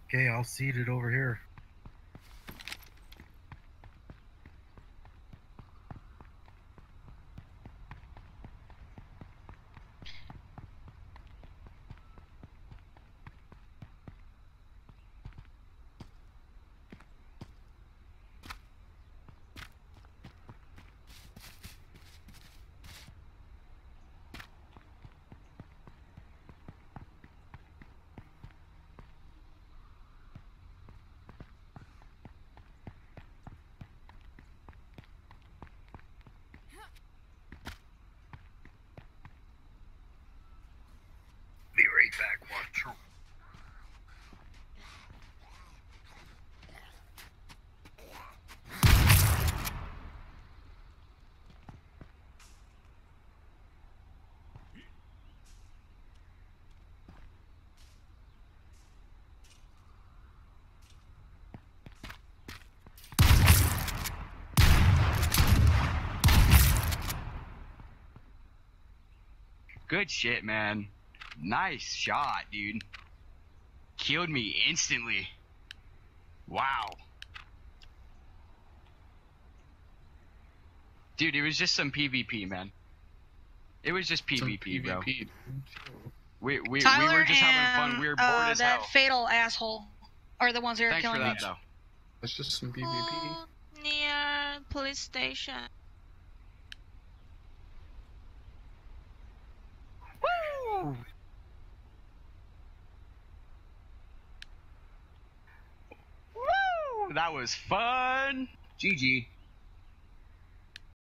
Okay, I'll seed it over here. Be right back, Watcher. Good shit, man. Nice shot, dude. Killed me instantly. Wow. Dude, it was just some PvP, man. It was just PvP, bro. We were just having fun. We were bored as that hell. fatal asshole are the ones that are Thanks for killing that, me. though. It's just some PvP. Near police station. Woo! Woo! That was fun. GG.